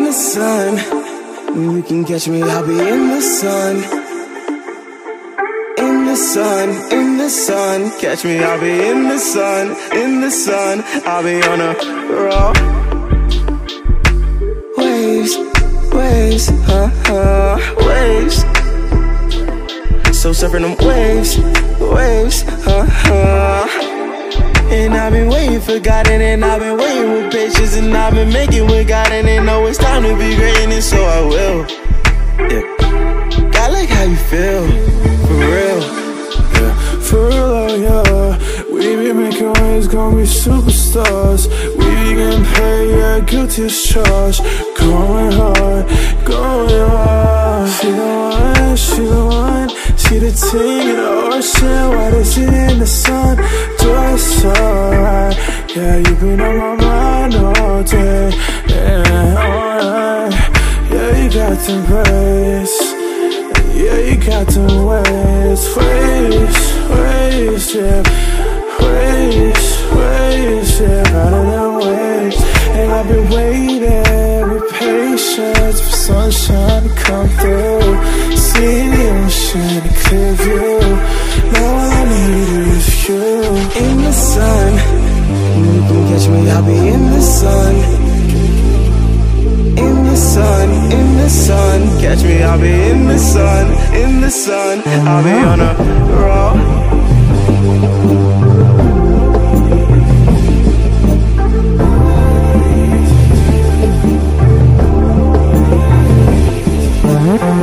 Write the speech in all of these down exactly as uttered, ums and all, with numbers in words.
the sun. You can catch me, I'll be in the sun. In the sun, in the sun. Catch me, I'll be in the sun. In the sun, I'll be on a roll. Waves, waves, uh-huh, waves. So surfing them waves, waves, uh-huh. And I've been waiting for God, and, and I've been waiting with patience, and I've been making with God, and they know it's time to be great, and so I will. Yeah. God, like how you feel, for real. Yeah, for real, oh yeah. We be making waves, gon' be superstars. We be getting paid, yeah, guilty as charged. Going hard, going hard. She the one, she the one. See the team in the ocean, why they sit in the sun? Do I alright? Yeah, you been on my mind all day. Yeah, alright. Yeah, you got them braids. Yeah, you got them waves, waves, waves, yeah. Waves, waves, yeah, out of them waves. And I've been waiting with patience for sunshine to come through. See the ocean, a clear view. Now all I need is you. In the sun, you can catch me, I'll be in the sun. In the sun, in the sun. Catch me, I'll be in the sun. In the sun, I'll be on a roll.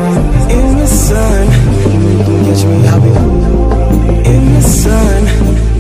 In the sun, you can catch me, I'll be in the sun.